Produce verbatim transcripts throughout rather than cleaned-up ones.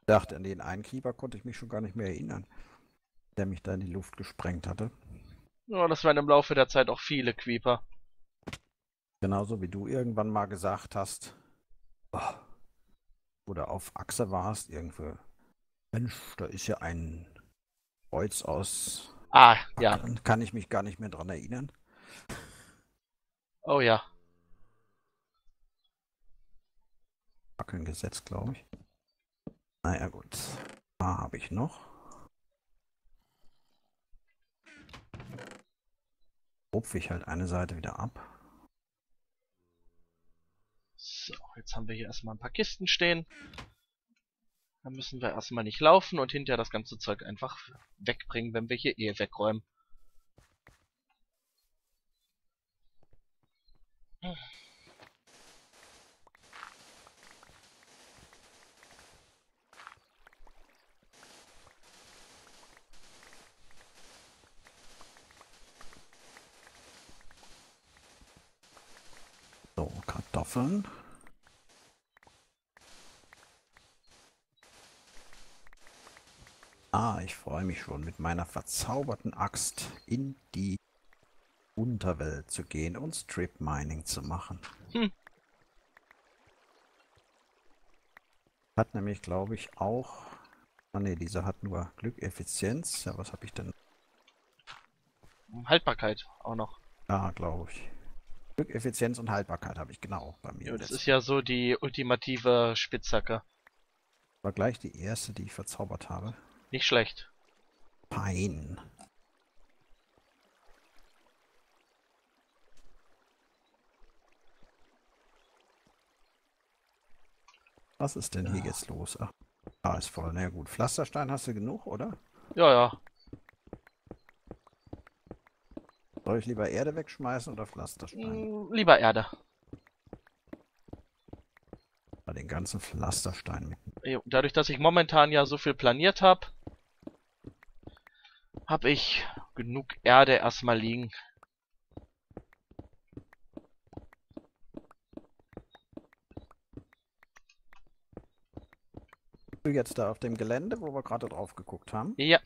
dachte, an den einen Creeper konnte ich mich schon gar nicht mehr erinnern, der mich da in die Luft gesprengt hatte. Ja, das waren im Laufe der Zeit auch viele Creeper. Genauso wie du irgendwann mal gesagt hast, oh, wo du auf Achse warst, irgendwo, Mensch, da ist ja ein Kreuz aus Ah, ja. Fackeln. Kann ich mich gar nicht mehr dran erinnern. Oh ja. Fackeln gesetzt, glaube ich. Naja, gut. Da habe ich noch. Rupfe ich halt eine Seite wieder ab. So, jetzt haben wir hier erstmal ein paar Kisten stehen. Dann müssen wir erstmal nicht laufen und hinterher das ganze Zeug einfach wegbringen, wenn wir hier eh wegräumen. So, Kartoffeln. Ah, ich freue mich schon, mit meiner verzauberten Axt in die Unterwelt zu gehen und Strip Mining zu machen. Hm. Hat nämlich, glaube ich, auch... Ah ne, dieser hat nur Glückeffizienz. Ja, was habe ich denn? Haltbarkeit auch noch. Ah, glaube ich. Glückeffizienz und Haltbarkeit habe ich genau bei mir Ja, das ist jetzt. ja so die ultimative Spitzhacke. War gleich die erste, die ich verzaubert habe. Nicht schlecht. Pein. Was ist denn hier jetzt los? Ach, da ist voll. Na ja, gut. Pflasterstein hast du genug, oder? Ja, ja. Soll ich lieber Erde wegschmeißen oder Pflasterstein? Hm, lieber Erde. Mal den ganzen Pflasterstein mit. Jo, dadurch, dass ich momentan ja so viel planiert habe, habe ich genug Erde erstmal liegen. Du jetzt da auf dem Gelände, wo wir gerade drauf geguckt haben. Ja.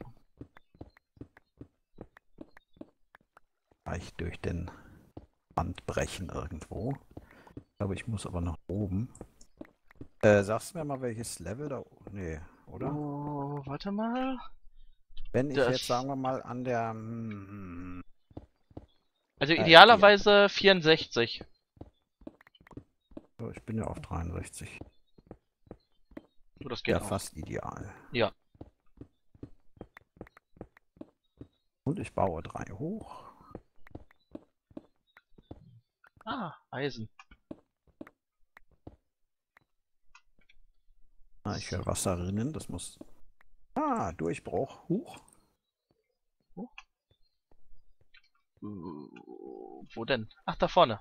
Vielleicht durch den Wand brechen irgendwo. Ich glaube, ich muss aber nach oben. Äh, sagst du mir mal, welches Level da... Nee, oder? Oh, warte mal. Wenn ich jetzt, Das. sagen wir mal, an der... Hm, Also da ist die... idealerweise vierundsechzig. So, ich bin ja auf dreiundsechzig. Oh, das geht Ja, auch. fast ideal. Ja. Und ich baue drei hoch. Ah, Eisen. Ah, ich höre Wasser rinnen, das muss... Ah, Durchbruch. Huch. Oh. Uh, wo denn? Ach, da vorne.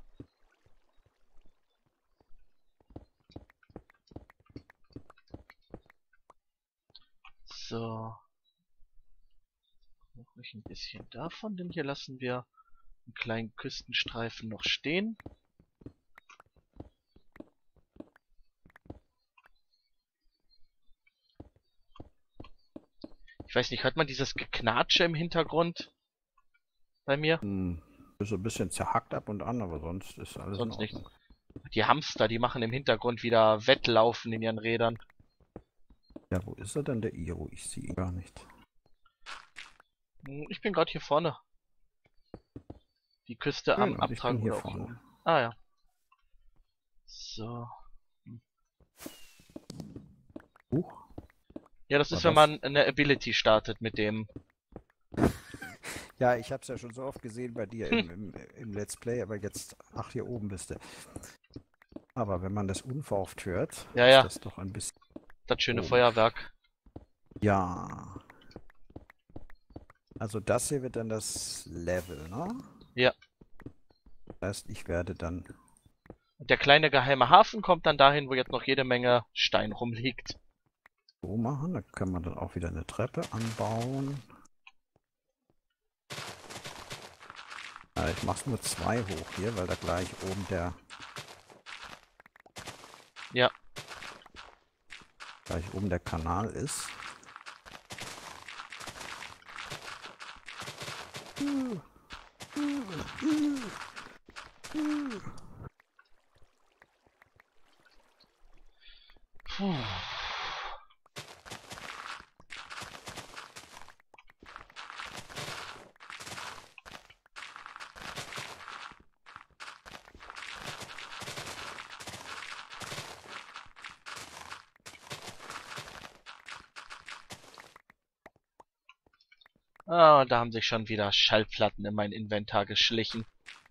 So. Brauche ich ein bisschen davon, denn hier lassen wir einen kleinen Küstenstreifen noch stehen. Ich weiß nicht, hört man dieses Geknatsche im Hintergrund bei mir? Hm, ist so ein bisschen zerhackt ab und an, aber sonst ist alles in Sonst nichts. Ordnung. Die Hamster, die machen im Hintergrund wieder Wettlaufen in ihren Rädern. Ja, wo ist er denn, der Iro? Ich sehe ihn gar nicht. Hm, ich bin gerade hier vorne. Die Küste Schön, am und ich bin Abtragen hier oder auch hier vorne. oben. Ah ja. So. Huch. Ja, das War ist, wenn das? man eine Ability startet mit dem. Ja, ich habe es ja schon so oft gesehen bei dir Hm. im, im, im Let's Play, aber jetzt, ach, hier oben bist du. Aber wenn man das unverhofft hört, Ja, ist ja. das doch ein bisschen Das schöne komisch. Feuerwerk. Ja. Also das hier wird dann das Level, ne? Ja. Das heißt, ich werde dann Und der kleine geheime Hafen kommt dann dahin, wo jetzt noch jede Menge Stein rumliegt. so machen. Da können wir dann auch wieder eine Treppe anbauen. Ja, ich mache nur zwei hoch hier, weil da gleich oben der... Ja. gleich oben der Kanal ist. Puh. Ah, da haben sich schon wieder Schallplatten in mein Inventar geschlichen.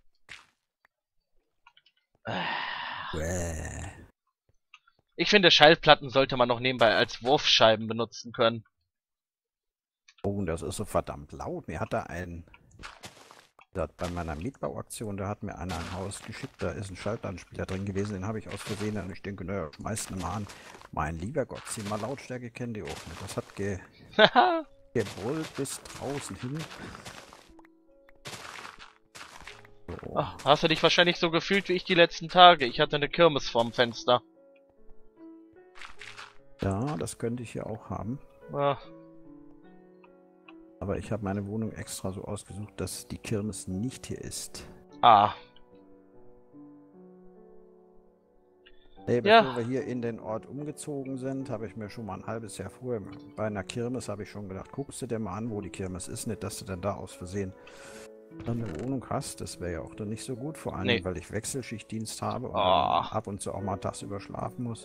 Bäh. Ich finde, Schallplatten sollte man noch nebenbei als Wurfscheiben benutzen können. Oh, das ist so verdammt laut. Mir hat da ein... Bei meiner Mietbauaktion, da hat mir einer ein Haus geschickt, da ist ein Schallplattenspieler drin gewesen, den habe ich aus Versehen und ich denke, naja, schmeißt ihn mal an. Mein lieber Gott, sieh mal Lautstärke kennen die auch nicht. Das hat ge gebrüllt bis draußen hin. So. Ach, hast du dich wahrscheinlich so gefühlt wie ich die letzten Tage. Ich hatte eine Kirmes vorm Fenster. Ja, das könnte ich hier auch haben. Ah. Aber ich habe meine Wohnung extra so ausgesucht, dass die Kirmes nicht hier ist. ah. Nee, Ja. bevor wir hier in den Ort umgezogen sind, habe ich mir schon mal ein halbes Jahr vorher bei einer Kirmes habe ich schon gedacht, guckst du dir mal an, wo die Kirmes ist, nicht, dass du dann da aus Versehen dann eine Wohnung hast. Das wäre ja auch dann nicht so gut, vor allem, Nee. weil ich Wechselschichtdienst habe und Oh. dann ab und zu auch mal tagsüber schlafen muss.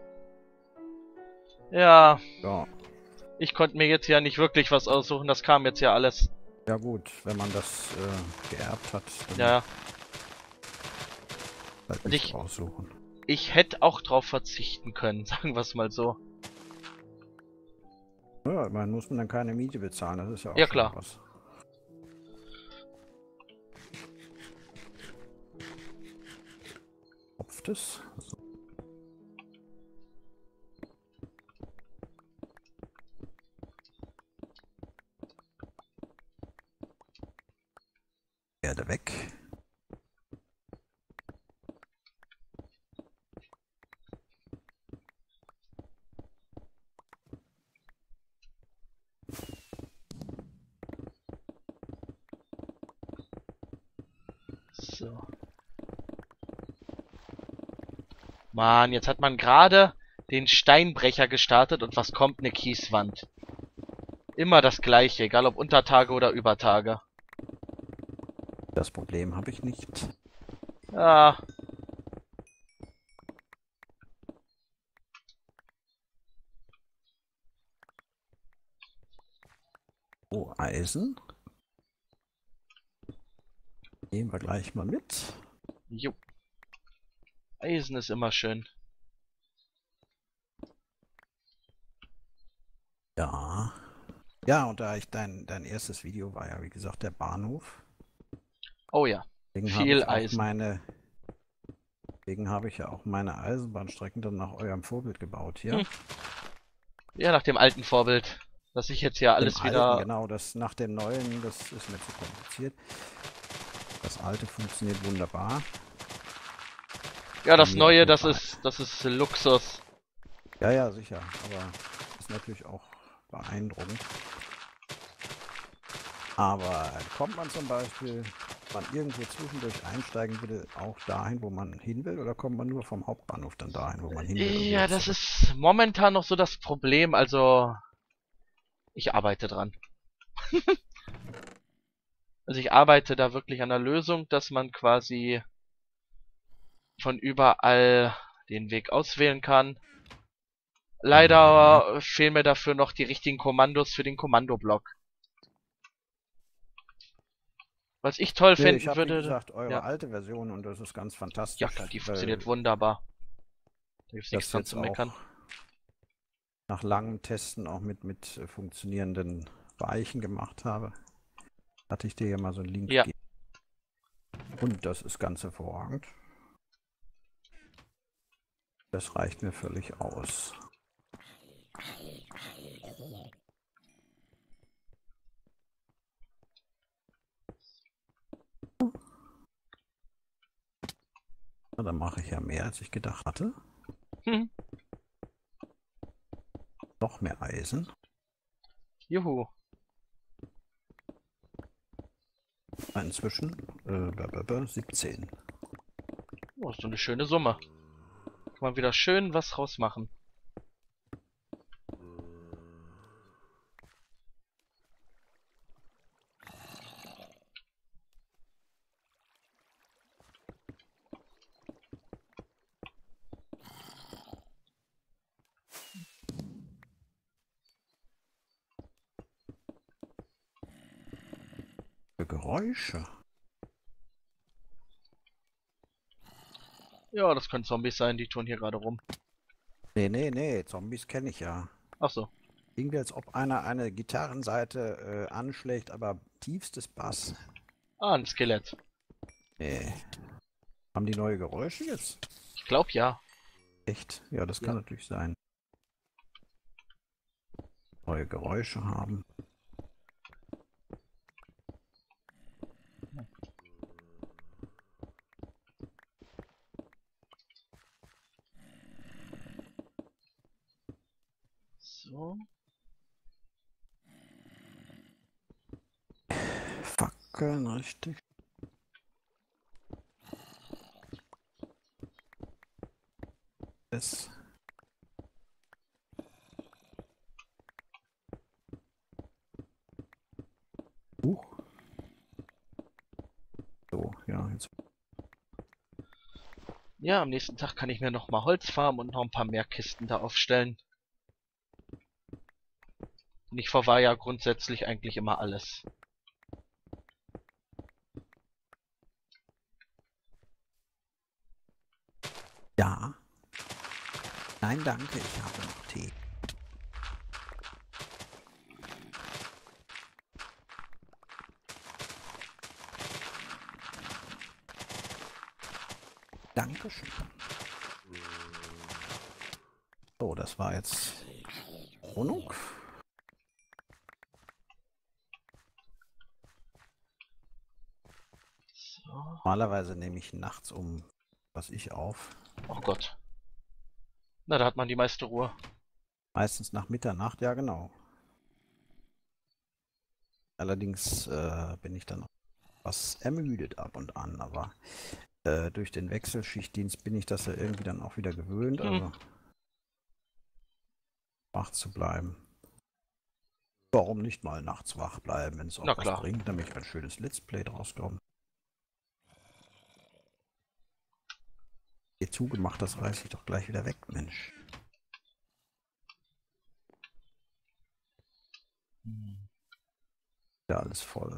Ja. Ja. Ich konnte mir jetzt ja nicht wirklich was aussuchen, das kam jetzt ja alles. Ja gut, wenn man das äh, geerbt hat, dann Ja. halt Und nicht ich- aussuchen. Ich hätte auch drauf verzichten können, sagen wir es mal so. Ja, man muss man dann keine Miete bezahlen, das ist ja auch Ja, schon klar. was. Hopft es? So. Erde weg. So. Mann, jetzt hat man gerade den Steinbrecher gestartet und was kommt? Eine Kieswand. Immer das gleiche, egal ob Untertage oder Übertage. Das Problem habe ich nicht. Ja. Oh, Eisen. Nehmen wir gleich mal mit. Jo. Eisen ist immer schön. Ja. Ja, und da ich dein, dein erstes Video war ja, wie gesagt, der Bahnhof. Oh ja. Deswegen habe Viel ich auch Eisen. meine, deswegen habe ich ja auch meine Eisenbahnstrecken dann nach eurem Vorbild gebaut hier. Hm. Ja, nach dem alten Vorbild. Dass ich jetzt ja alles Dem wieder... Alten, genau, das nach dem neuen, das ist mir zu kompliziert. Das alte funktioniert wunderbar. Ja, das Bei mir neue, auf das jeden ist, das ist Luxus. Ja, ja, sicher. Aber ist natürlich auch beeindruckend. Aber kommt man zum Beispiel, wenn man irgendwo zwischendurch einsteigen will, auch dahin, wo man hin will, oder kommt man nur vom Hauptbahnhof dann dahin, wo man hin will? und Ja, wieder das zurück? ist momentan noch so das Problem, also... Ich arbeite dran. Also ich arbeite da wirklich an der Lösung, dass man quasi von überall den Weg auswählen kann. Leider fehlen mir dafür noch die richtigen Kommandos für den Kommandoblock. Was ich toll Nee, ich finden habe, wie würde... gesagt, eure ja. alte Version und das ist ganz fantastisch. Ja klar, die weil funktioniert wunderbar. Da gibt's nichts das dran jetzt zu meckern. auch nach langem Testen auch mit, mit äh, funktionierenden Weichen gemacht habe. Hatte ich dir ja mal so einen Link Ja. gegeben. Und das ist ganz hervorragend. Das reicht mir völlig aus. Na, dann mache ich ja mehr, als ich gedacht hatte. Hm. Noch mehr Eisen. Juhu. Inzwischen äh, blablabla, siebzehn. Oh, ist so eine schöne Summe. Kann man wieder schön was rausmachen. Für Geräusche. Ja, das können Zombies sein, die tun hier gerade rum. Nee, nee, nee, Zombies kenne ich ja. Ach so. Irgendwie als ob einer eine Gitarrenseite äh, anschlägt, aber tiefstes Bass. Ah, ein Skelett. Nee. Haben die neue Geräusche jetzt? Ich glaube ja. Echt? Ja, das kann Ja. natürlich sein. Neue Geräusche haben. So. Fackeln, richtig. Das. Huch. So, ja, jetzt. Ja, am nächsten Tag kann ich mir noch mal Holz farmen und noch ein paar mehr Kisten da aufstellen. Und ich verwahre ja grundsätzlich eigentlich immer alles. Ja. Nein, danke, ich habe noch Tee. Dankeschön. So, das war jetzt Wohnung. So. Normalerweise nehme ich nachts um was ich auf. Oh Gott. Na, da hat man die meiste Ruhe. Meistens nach Mitternacht, ja genau. Allerdings äh, bin ich dann auch was ermüdet ab und an, aber äh, durch den Wechselschichtdienst bin ich das ja irgendwie dann auch wieder gewöhnt, Hm. also wach zu bleiben. Warum nicht mal nachts wach bleiben, wenn es auch Na was klar. bringt, damit ein schönes Let's Play draus kommt. Hier zugemacht, das reiß ich doch gleich wieder weg, Mensch. Hm. Ja, alles voll.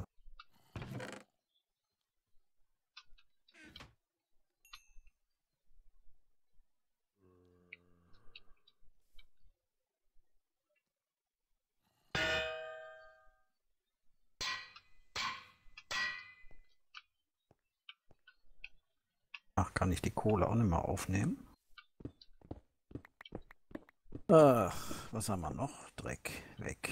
Ach, kann ich die Kohle auch nicht mehr aufnehmen? Ach, was haben wir noch? Dreck, weg.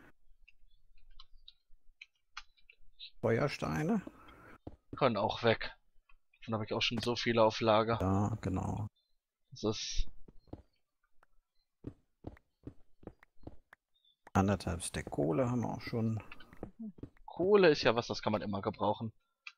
Feuersteine? Können auch weg. Dann habe ich auch schon so viele auf Lager. Ja, genau. Das ist... Anderthalb Stack Kohle haben wir auch schon. Kohle ist ja was, das kann man immer gebrauchen.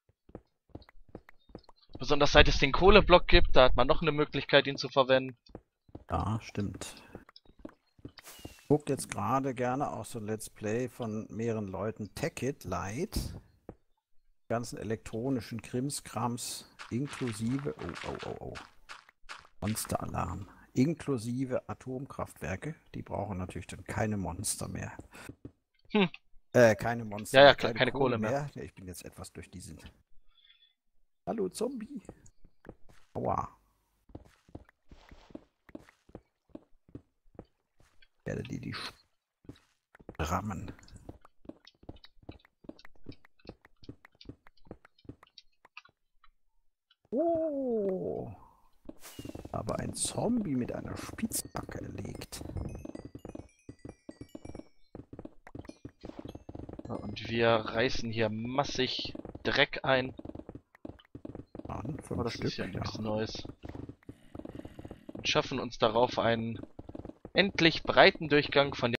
Besonders seit es den Kohleblock gibt, da hat man noch eine Möglichkeit, ihn zu verwenden. Ja, stimmt. Guckt jetzt gerade gerne auch so ein Let's Play von mehreren Leuten. Techit Light. Ganzen elektronischen Krimskrams inklusive. Oh, oh, oh, oh. Monsteralarm. Inklusive Atomkraftwerke. Die brauchen natürlich dann keine Monster mehr. Hm. Äh, keine Monster. Ja, ja, mehr, klar, keine Kohle mehr. Ja, ich bin jetzt etwas durch diesen. Hallo Zombie. Aua. Ich werde dir die rammen. Oh. Aber ein Zombie mit einer Spitzhacke erlegt. Und wir reißen hier massig Dreck ein. An, fünf Aber das Stück, ist ja nichts ja. Neues. Und schaffen uns darauf einen endlich breiten Durchgang von